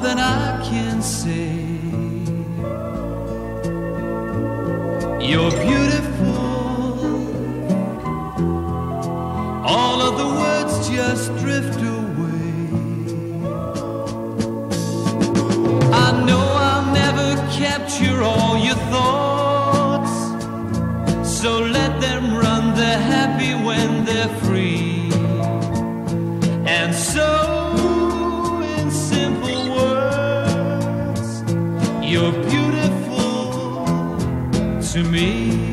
than I can say. You're beautiful. All of the words just drift away. I know I'll never capture all your thoughts, so let them run. They're happy when they're free. And so, in simple words, you're beautiful to me.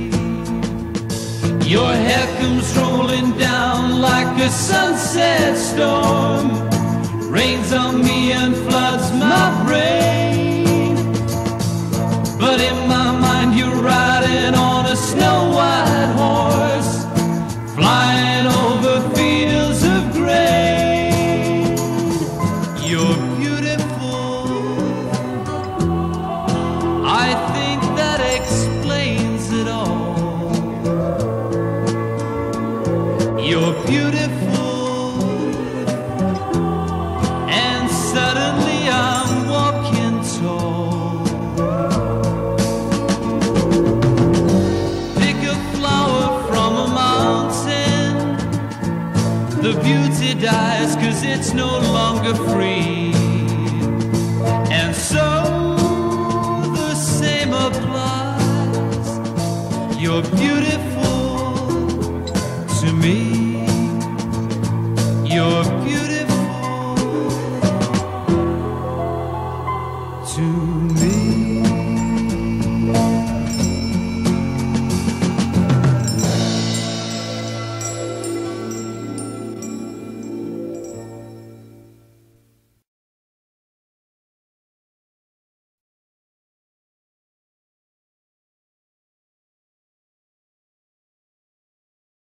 Your hair comes rolling down like a sunset storm, rains on me and floods my brain. But in my mind you're riding on a snow-white horse, flying over fields of grain. You're beautiful. I think that explains it all. You're beautiful. And suddenly I'm walking tall. Pick a flower from a mountain, the beauty dies 'cause it's no longer free. And so the same applies. You're beautiful to me.